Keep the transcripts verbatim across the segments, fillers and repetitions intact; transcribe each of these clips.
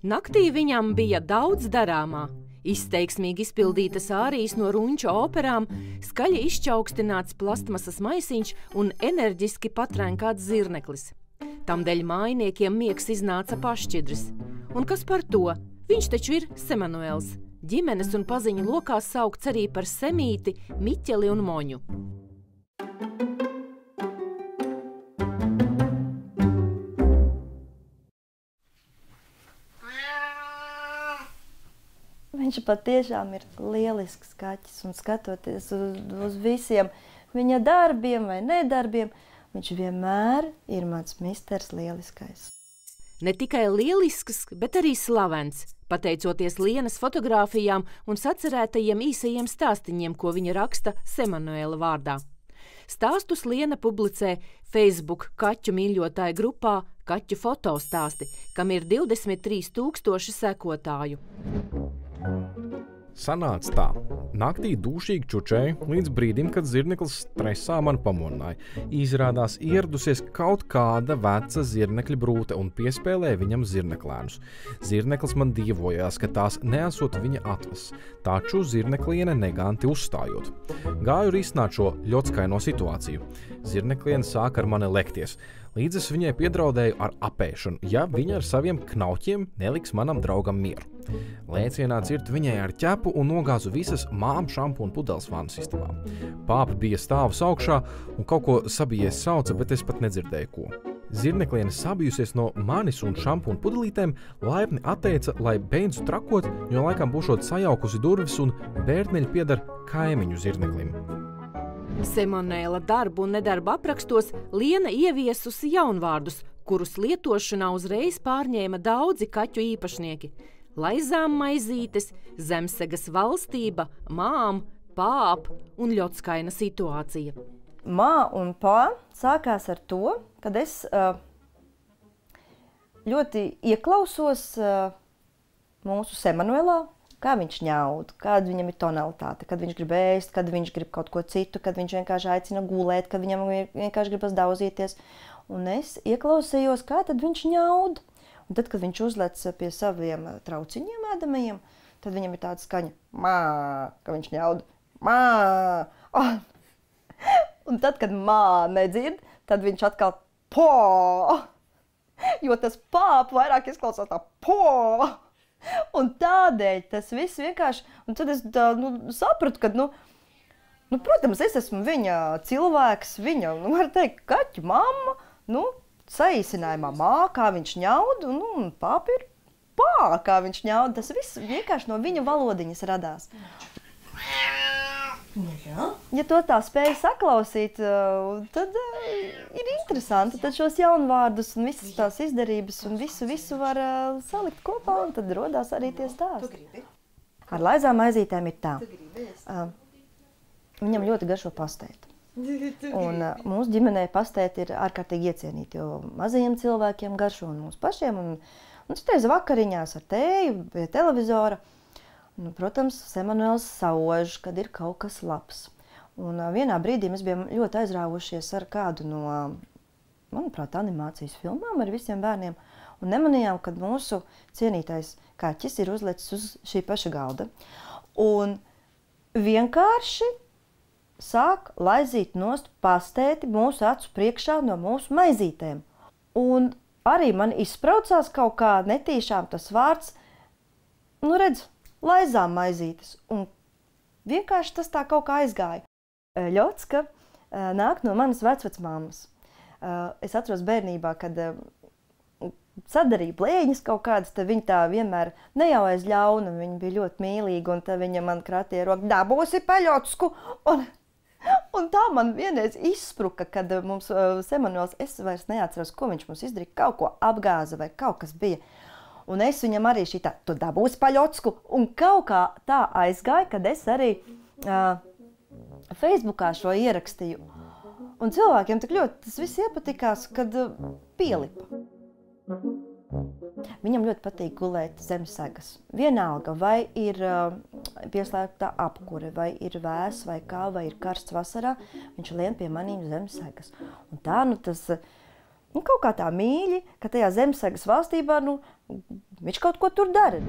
Naktī viņam bija daudz darāmā. Izteiksmīgi izpildītas ārijas no Runča operām, skaļi izčaukstināts plastmasas maisiņš un enerģiski patrenkāts zirneklis. Tamdēļ mājiniekiem miegs iznāca pašķidrs. Un kas par to? Viņš taču ir Semanuels. Ģimenes un paziņu lokā saukts arī par Semīti, Miķeli un Moņu. Viņš patiešām ir lielisks kaķis, un skatoties uz, uz visiem viņa darbiem vai nedarbiem, viņš vienmēr ir mans misters lieliskais. Ne tikai lielisks, bet arī slavens, pateicoties Lienas fotogrāfijām un sacerētajiem īsajiem stāstiņiem, ko viņa raksta Semanuela vārdā. Stāstus Liena publicē Facebook kaķu mīļotāju grupā Kaķu fotostāsti, kam ir divdesmit trīs tūkstoši sekotāju. Sanāca tā. Naktī dūšīgi čučēju līdz brīdim, kad zirneklis stresā man pamodināja. Izrādās ieradusies kaut kāda veca zirnekļa brūte un piespēlēja viņam zirneklēnus. Zirneklis man dievojās, ka tās neesot viņa atvas, taču zirnekliene neganti uzstājot. Gāju risināt šo ļockaino situāciju. Zirnekliene sāk ar mani lekties. Līdz es viņai piedraudēju ar apēšanu, ja viņa ar saviem knauķiem neliks manam draugam mieru. Lēcienā cirtu viņai ar ķepu un nogāzu visas māmu šampūnu pudeles vannas istabā. Pāpa bija stāvus augšā un kaut ko sabijies sauca, bet es pat nedzirdēju ko. Zirnekliene sabijusies no manis un šampūnu pudelītēm, laipni atteica, lai beidzu trakot, jo laikam būšot sajaukusi durvis un bērtneļi piedar kaimiņu zirneklim. Semanuela darbu un nedarbu aprakstos Liena ieviesusi jaunvārdus, kurus lietošanā uzreiz pārņēma daudzi kaķu īpašnieki. Laizām maizītes, zemsegas valstība, mām, pāp un ļockaina situācija. Mā un pā sākās ar to, kad es uh, ļoti ieklausos uh, mūsu Semanuelā, kā viņš ņaud, kāda viņam ir tonalitāte, kad viņš grib ēst, kad viņš grib kaut ko citu, kad viņš vienkārši aicina gulēt, kad viņam vienkārši gribas daudzīties. Un es ieklausījos, kā tad viņš ņaud. Un tad, kad viņš uzlec pie saviem trauciņiem ēdamajiem, tad viņam ir tāda skaņa mā, ka viņš ņaud mā. Oh. Un tad, kad mā nedzird, tad viņš atkal po. Jo tas pāp vairāk izklausās tā po. Un tādēļ tas viss vienkārši, un tad es tā, nu, sapratu, ka, nu, nu, protams, es esmu viņa cilvēks, viņa, nu, var teikt, kaķu mamma, nu, saīsinājumā mā, kā viņš ņaud, un, nu, un pāpi ir pā, kā viņš ņaud, tas viss vienkārši no viņa valodiņas radās. Ja, ja to tā spēja saklausīt, tad uh, ir interesanti. Tad šos jaunvārdus un visas tās izdarības un visu, visu var uh, salikt kopā, un tad rodās arī tie stāsti. Ar laizām maizītēm ir tā. Uh, viņam ļoti garšo pastēti. Un uh, mūsu ģimenē pastēti ir ārkārtīgi iecienīti, jo mazajiem cilvēkiem garšo un mums pašiem. Un, un citreiz vakariņās ar tēju pie televizora. Nu, protams, Semanuels sauž, kad ir kaut kas labs. Un uh, vienā brīdī mēs bijām ļoti aizrāvušies ar kādu no, manuprāt, animācijas filmām ar visiem bērniem. Un nemanījām, kad mūsu cienītais kaķis ir uzlecis uz šī paša galda. Un vienkārši sāk laizīt nost pastēti mūsu acu priekšā no mūsu maizītēm. Un arī man izspraucās kaut kā netīšām tas vārds, nu redz, laizām maizītes, un vienkārši tas tā kaut kā aizgāja. Ļocka nāk no manas vecvecmāmas. Es atceros bērnībā, kad sadarīja blēņas kaut kādas, tad viņa tā vienmēr ne jau aiz ļauna, viņa bija ļoti mīlīga, un tad viņa man kratīja roku, dabūsi pa Ļocku, un, un tā man vienreiz izspruka, kad mums Semanuels, es vairs neatceros, ko viņš mums izdarīja, kaut ko apgāza vai kaut kas bija. Un es viņam arī šitā, tu dabūsi pa Ļocku, un kaut kā tā aizgāja, kad es arī uh, Facebookā šo ierakstīju. Un cilvēkiem tik ļoti tas viss iepatikās, kad uh, pielipa. Viņam ļoti patīk gulēt zem segas. Vienalga, vai ir uh, pieslēgta apkure, vai ir vēss, vai kā, vai ir karsts vasarā, viņš lien pie manīm zem segas. Un tā, nu tas... Nu, kaut kā tā mīļi, ka tajā Zemesargas valstībā, nu, viņš kaut ko tur dara.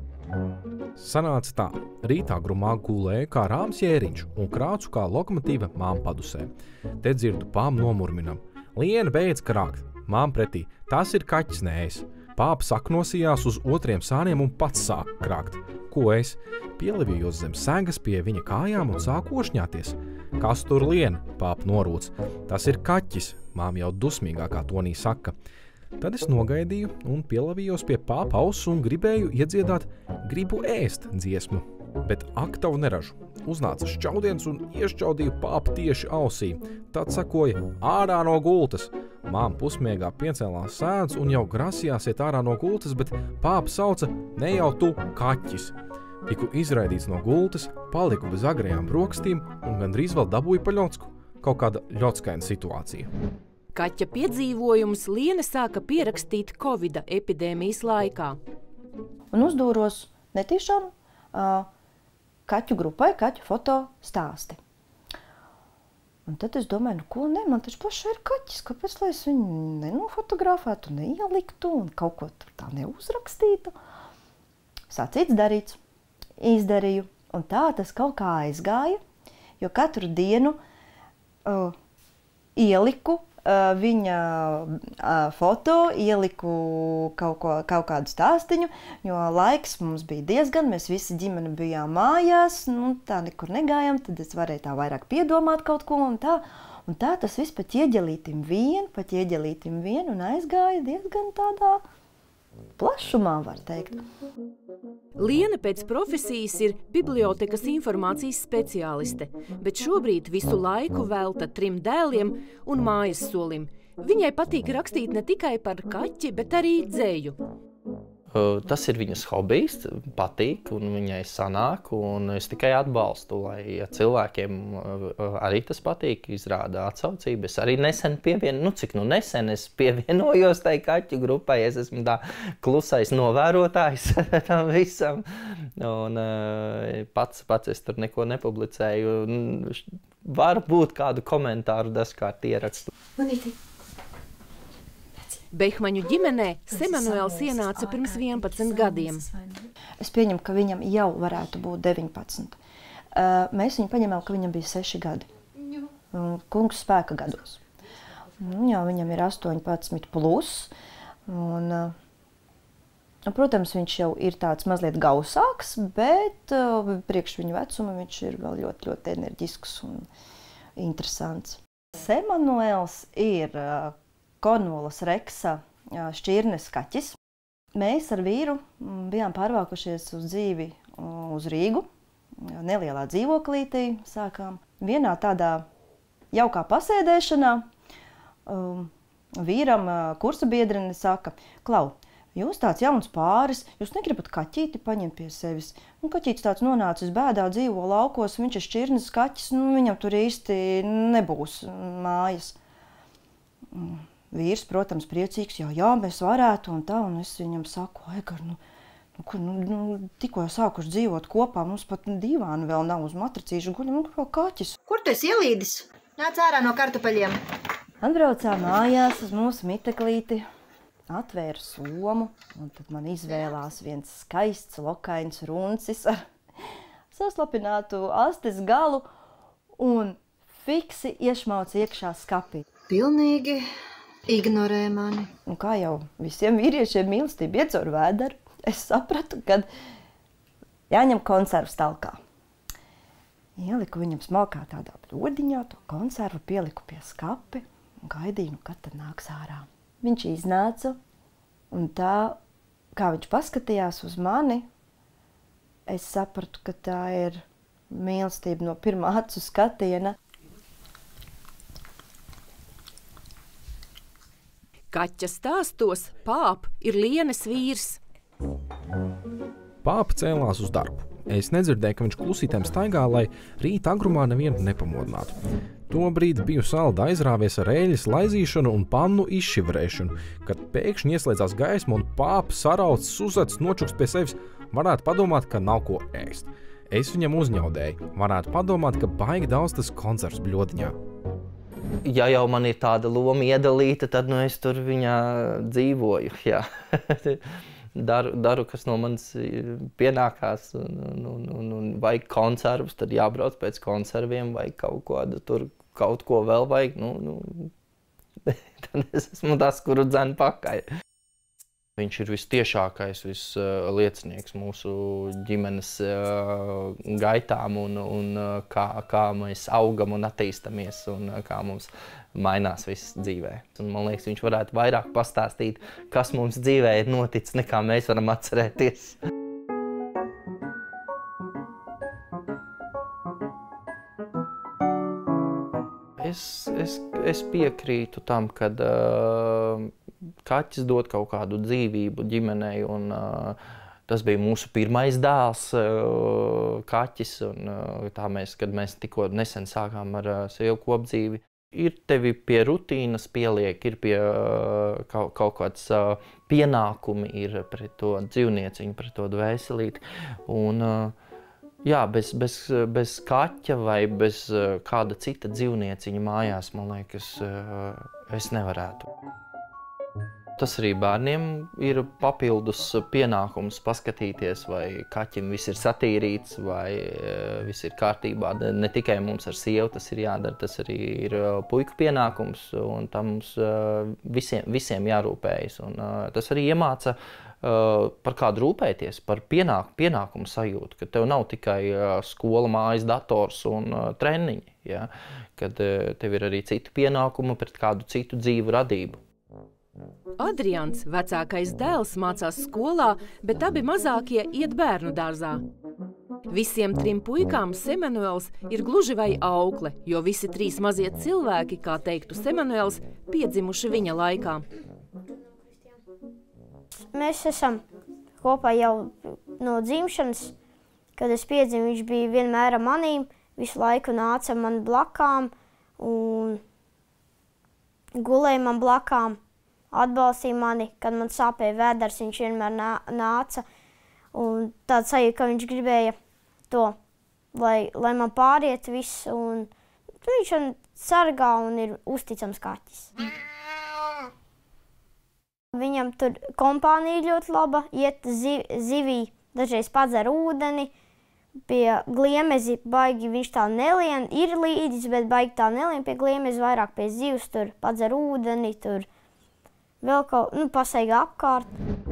Sanāca tā. Rītā grumā gulēju kā rāms jēriņš un krācu kā lokomotīva māmpadusē. Te dzirdu pām nomurminam. Liena beidz krākt. Mām pretī. Tas ir kaķis, nē es. Pāpa saknosījās uz otriem sāniem un pats sāk krākt. Ko es? Pielivījos zem segas pie viņa kājām un sāku ošņāties. Kas tur lien? Pāpa norūc. Tas ir kaķis, mām jau dusmīgākā tonī saka. Tad es nogaidīju un pielavījos pie pāpa auss un gribēju iedziedāt gribu ēst dziesmu. Bet aktavu neražu. Uznāca šķaudiens un iešķaudīju pāpu tieši ausī. Tad sakoja ārā no gultas. Māma pusmiegā piecēlās sēdz un jau grasījās iet ārā no gultas, bet pāpa sauca ne jau tu kaķis. Tiku izraidīts no gultas, paliku bez agrējām brokastīm un gandrīz vēl dabūju pa ļocku. Kaut kāda ļockaina situācija. Kaķa piedzīvojumus Liena sāka pierakstīt Covida epidēmijas laikā. Un uzdūros netīšām uh, kaķu grupai, kaķu foto stāsti. Un tad es domāju, nu ko ne, man taču pašai ir kaķis, kāpēc lai es viņu nenofotografētu, neieliktu un kaut ko tur tā neuzrakstītu. Sacīts darīts, izdarīju, un tā tas kaut kā aizgāja, jo katru dienu uh, ieliku uh, viņa uh, foto, ieliku kaut, ko, kaut kādu stāstiņu, jo laiks mums bija diezgan, mēs visi ģimene bijām mājās, nu tā nekur negājām, tad es varēju tā vairāk piedomāt kaut ko un tā. Un tā tas viss pa ķieģelītim vien, pa ķieģelītim vien un aizgāja diezgan tādā plašumā, var teikt. Liena pēc profesijas ir bibliotekas informācijas speciāliste, bet šobrīd visu laiku velta trim dēliem un mājas solim. Viņai patīk rakstīt ne tikai par kaķi, bet arī dzēju. Tas ir viņas hobijs, patīk un viņai sanāk, un es tikai atbalstu, lai ja cilvēkiem arī tas patīk, izrāda atsaucību. Es arī nesen pievienu, nu cik nu nesen es pievienojos tai kaķu grupai, es esmu tā klusais novērotājs tam visam, un pats, pats es tur neko nepublicēju. Varbūt kādu komentāru dažkārt ierakstu. Manīti. Behmaņu ģimenē Semanuels ienāca pirms vienpadsmit gadiem. Es pieņemu, ka viņam jau varētu būt deviņpadsmit. Mēs viņu paņemam, ka viņam bija seši gadi. Kungs spēka gados. Jā, viņam ir astoņpadsmit plus. Un, protams, viņš jau ir tāds mazliet gausāks, bet priekš viņa vecuma viņš ir vēl ļoti, ļoti enerģisks un interesants. Semanuels ir Kornvolas Reksa šķirnes kaķis. Mēs ar vīru bijām pārvākušies uz dzīvi uz Rīgu, nelielā dzīvoklītī sākām. Vienā tādā jaukā pasēdēšanā vīram kursa biedrene saka, Klau, jūs tāds jauns pāris, jūs negribat kaķīti paņemt pie sevis. Un kaķītis tāds nonācis bēdā, dzīvo laukos, viņš ir šķirnes kaķis, nu viņam tur īsti nebūs mājas. Vīrs, protams, priecīgs, jā, jā, mēs varētu un tā, un es viņam saku, Aigar, nu, nu, nu, nu tikko jau sākuši dzīvot kopā, mums pat divāni vēl nav uz matracīšu guļam, nu, kā kaķis. Kur tu esi ielīdis? Nāc ārā no kartupeļiem. Atbraucām mājās uz mūsu miteklīti, atvēra somu, un tad man izvēlās viens skaists, lokains runcis ar saslapinātu astes galu un fiksi iešmauc iekšā skapī. Pilnīgi ignorē mani. Un kā jau visiem vīriešiem mīlestība iet caur vēderu, es sapratu, kad jāņem konservas talkā. Ieliku viņam smalkā tādā bļodiņā, to konservu pieliku pie skapi un gaidīju, kad tad nāks ārā. Viņš iznāca un tā, kā viņš paskatījās uz mani, es sapratu, ka tā ir mīlestība no pirmā acu skatiena. Kaķa stāstos Pāp ir Lienas vīrs. Pāpa cēlās uz darbu. Es nedzirdēju, ka viņš klusītēm staigā, lai rīta agrumā nevienu nepamodinātu. Tobrīd biju salda aizrāvies ar eļļas laizīšanu un pannu izšivrēšanu, kad pēkšņi ieslēdzās gaisma un Pāpa sarauts, suzacis, nočuks pie sevis, varētu padomāt, ka nav ko ēst. Es viņam uzņaudēju, varētu padomāt, ka baigi daudz tas konservs bļodiņā. Ja jau man ir tāda loma iedalīta, tad nu, es tur viņā dzīvoju. Jā. daru, daru, kas no manis pienākās. Un, un, un, un vajag konservus, tad jābrauc pēc konserviem, vai kaut kādu tur, kaut ko vēl vajag. Nu, nu, tad es esmu tas, kuru dzenu pakaļ. Viņš ir vistiešākais visliecinieks mūsu ģimenes gaitām un, un kā, kā mēs augam un attīstamies un kā mums mainās viss dzīvē. Un, man liekas, viņš varētu vairāk pastāstīt, kas mums dzīvē ir noticis, nekā mēs varam atcerēties. Es, es, es piekrītu tam, kad uh, kaķis dod kaut kādu dzīvību ģimenei, un uh, tas bija mūsu pirmais dēls, uh, kaķis, un uh, tā mēs, kad mēs tikko nesen sākām ar uh, sievu kopdzīvi. Ir tevi pie rutīnas pieliek, ir pie uh, kaut, kaut kāds uh, pienākumi ir pret to dzīvnieciņu, pret to dvēselīti, un uh, jā, bez, bez, bez kaķa vai bez uh, kāda cita dzīvnieciņa mājās, man liekas, uh, es nevarētu. Tas arī bērniem ir papildus pienākums paskatīties, vai kaķim viss ir satīrīts, vai viss ir kārtībā. Ne tikai mums ar sievu tas ir jādara, tas arī ir puiku pienākums, un tam mums visiem, visiem jārūpējas. Un tas arī iemāca par kādu rūpēties, par pienāk, pienākumu sajūtu, ka tev nav tikai skola, mājas, dators un treniņi, ja? Kad tev ir arī citi pienākumi pret kādu citu dzīvu radību. Adrians, vecākais dēls, mācās skolā, bet abi mazākie iet bērnu dārzā. Visiem trim puikām Semanuels ir gluži vai aukle, jo visi trīs mazie cilvēki, kā teiktu Semanuels, piedzimuši viņa laikā. Mēs esam kopā jau no dzimšanas. Kad es piedzimu, viņš bija vienmēr ar manīm, visu laiku nāca man blakām un gulēja man blakām. Atbalstīja mani, kad man sāpēja vēders, viņš vienmēr nāca. Un tāds sajūta, ka viņš gribēja to, lai, lai man pāriet viss. Un viņš man sargā un ir uzticams kaķis. Viņam tur kompānija ļoti laba, iet ziv, zivī, dažreiz padzer ūdeni. Pie gliemezi baigi viņš tā nelien, ir līdis, bet baigi tā nelien pie gliemezi, vairāk pie zivs, tur padzer ūdeni, tur vēl kaut, nu, pasaigā apkārt.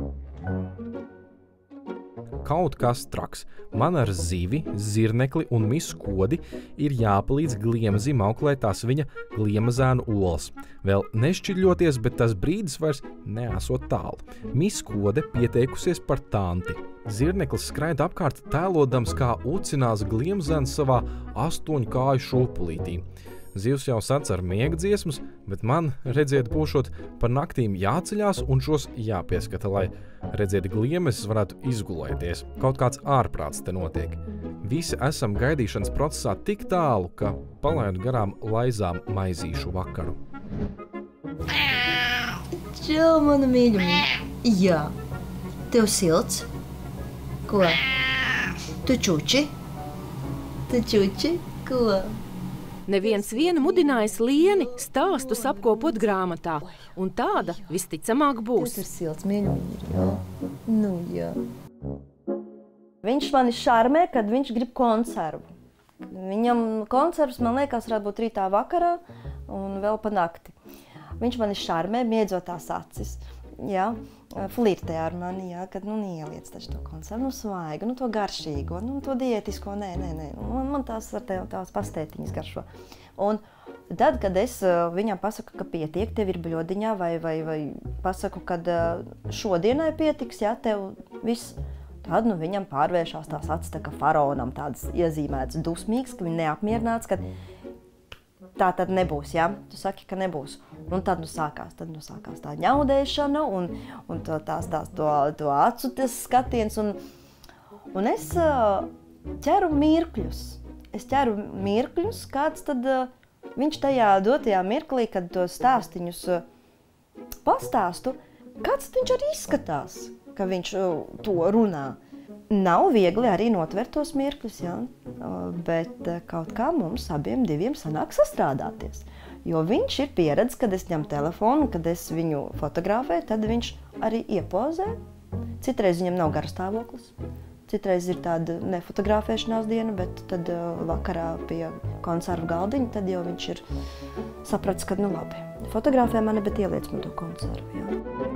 Kaut kas traks. Man ar zivi, zirnekli un misu kodi ir jāpalīdz gliemezim auklēt tās viņa gliemezēnu olas. Vēl nešķiļoties, bet tas brīdis vairs neesot tālu. Misu kode pieteikusies par tanti. Zirneklis skraida apkārt tēlodams, kā ucinās gliemezēns savā astoņu kāju šūpulītī. Zivs jau sac ar miega dziesmas, bet man, redziet, būšot par naktīm jāceļās un šos jāpieskata, lai, redziet, gliemezes varētu izgulēties. Kaut kāds ārprāts te notiek. Visi esam gaidīšanas procesā tik tālu, ka palaidu garām laizām maizīšu vakaru. Čau, mana mīļumī. Jā. Tev silts? Ko? Tu čuči? Tu čuči? Ko? Neviens vienu mudinājis Lieni stāstus apkopot grāmatā, un tāda visticamāk būs. Tas ir silts, mīļumī, jā. Nu, jā. Viņš mani šarmē, kad viņš grib konservu. Viņam konservs, man liekas, varētu būt rītā vakarā un vēl pa nakti. Viņš mani šarmē, miedzotās acis, jā, flirtē ar mani, jā, kad, nu, ieliec taču to konservu, nu, svaigu, nu, to garšīgo, nu, to diētisko, nē, nē, nē, man, man tās ar tev tās pastētiņas garšo. Un tad, kad es viņam pasaku, ka pietiek, tev ir bļodiņā, vai, vai, vai pasaku, kad šodienai pietiks, jā, tev viss, tad, nu, viņam pārvēršās tās acis tā kā faraonam, tādas iezīmētas dusmīgas, ka viņi neapmierināts, ka tā tad nebūs, jā? Tu saki, ka nebūs. Un tad nu sākās, tad nu sākās tā ņaudēšana un, un to, tās, tās, to, to acu skatiens. Un, un es ķeru mirkļus. Es ķeru mirkļus, kāds tad viņš tajā dotajā mirklī, kad to stāstiņus pastāstu, kāds viņš arī izskatās, ka viņš to runā. Nav viegli arī notvert tos mirkļus, jā, bet kaut kā mums abiem diviem sanāk sastrādāties. Jo viņš ir pieredzis, kad es ņemu telefonu, kad es viņu fotografēju, tad viņš arī iepozē. Citreiz viņam nav gara stāvoklis. Citreiz ir tāda nefotografēšanās diena, bet tad uh, vakarā pie konservu galdiņa, tad jau viņš ir sapratis, ka nu labi. Fotografē mani, bet ieliec man to konservu. Jā.